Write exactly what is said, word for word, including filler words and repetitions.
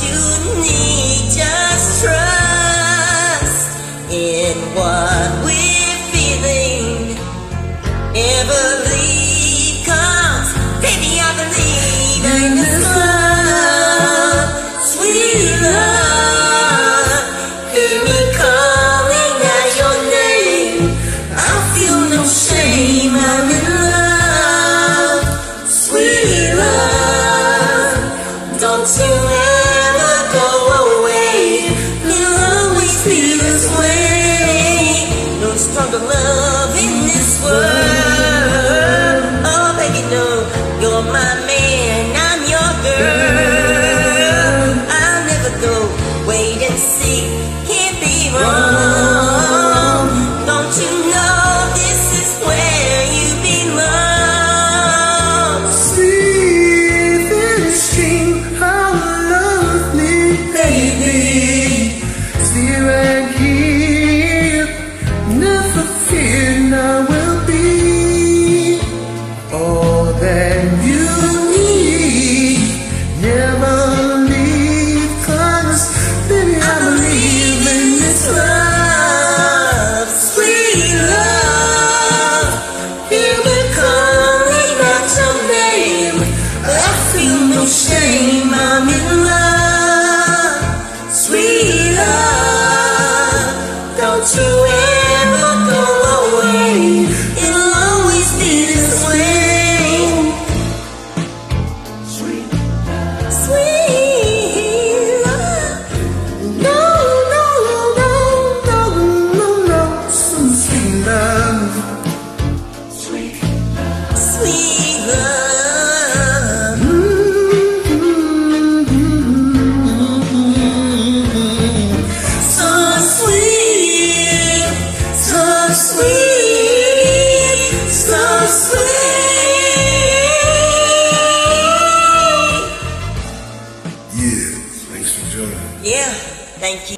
you need just trust in what we're feeling. Never leave, 'cause baby I believe in this love, sweet love. Hear me calling out your name. I feel no shame, I'm in love, sweet love. Don't you ever go away, you'll always be this way. No stronger love in this world. Oh baby, no, you're my man, I'm your girl. I'll never go, wait and see, can't be wrong. Don't you know this is where you belong? See this dream, how love me, baby. See right here, never fear, I will be all that you need. Never leave, 'cause baby I believe in this Love, sweet love. Hear me calling out your name. I feel no shame, I'm in love, sweet love. Don't you ever go away, it'll always be this way. Sweet love. No, no, no, no, no, no, some sweet love. Sweet love. So sweet, so sweet, so sweet. Yeah, thanks for joining. Yeah, thank you.